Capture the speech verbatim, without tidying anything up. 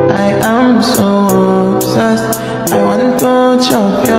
I am so obsessed. I want to chop your